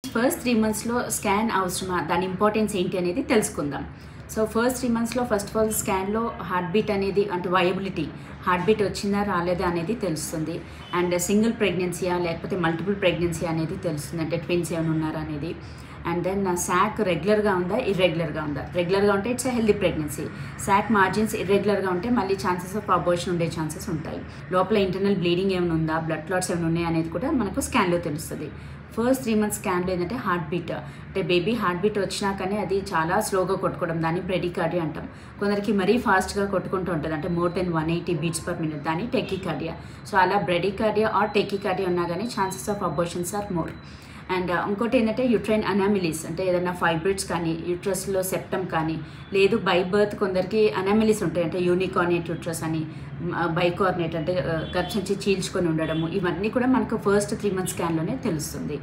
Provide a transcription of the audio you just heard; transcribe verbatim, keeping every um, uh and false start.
First three మంత్స్లో scan అవసరమా, దాని ఇంపార్టెన్స్ ఏంటి అనేది తెలుసుకుందాం. సో ఫస్ట్ త్రీ మంత్స్లో ఫస్ట్ ఆఫ్ ఆల్ స్కాన్లో హార్ట్ బీట్ అనేది అంటే వయబిలిటీ, హార్ట్ బీట్ వచ్చిందా రాలేదా అనేది తెలుస్తుంది. అండ్ సింగిల్ ప్రెగ్నెన్సీయా లేకపోతే మల్టిపుల్ ప్రెగ్నెన్సీ అనేది తెలుస్తుంది, అంటే ట్విన్స్ ఏమైనా ఉన్నారా అనేది. అండ్ దెన్ శాక్ రెగ్యులర్గా ఉందా ఇర్రెగ్యులర్గా ఉందా. రెగ్యులర్గా ఉంటే it's healthy pregnancy. Sac margins ఇర్రెగ్యులర్గా ఉంటే మళ్ళీ ఛాన్సెస్ ఆఫ్ అబోర్షన్ ఉండే ఛాన్సెస్ ఉంటాయి. లోపల ఇంటర్నల్ బ్లీడింగ్ ఏమైనా ఉందా, బ్లడ్ క్లాట్స్ ఏమైనా ఉన్నాయి అనేది కూడా మనకు స్కాన్లో తెలుస్తుంది. ఫస్ట్ త్రీ మంత్స్ స్కాన్లో ఏంటంటే హార్ట్ బీట్, అంటే బేబీ హార్ట్ బీట్ వచ్చినా కానీ అది చాలా స్లోగా కొట్టుకోవడం, దాన్ని బ్రెడికార్డియా అంటాం. కొందరికి మరీ ఫాస్ట్గా కొట్టుకుంటూ ఉంటుంది, అంటే more than one eighty beats per minute, దాన్ని టెకికార్డియా. సో అలా బ్రెడికార్డియా ఆర్ టెకికార్డియా ఉన్నా కానీ chances of abortions are more. And ఇంకోటి ఏంటంటే యుట్రైన్ అనామిలీస్, అంటే ఏదైనా ఫైబ్రిడ్స్ కానీ యూట్రస్లో సెప్టమ్ కానీ, లేదు బై బర్త్ కొందరికి అనామిలీస్ ఉంటాయి, అంటే యూనికార్నేట్ యూట్రస్ అని, బైకార్నేట్ అంటే గర్భసంచి చీల్చుకొని ఉండడము, ఇవన్నీ కూడా మనకు ఫస్ట్ త్రీ మంత్స్ స్కాన్లోనే తెలుస్తుంది.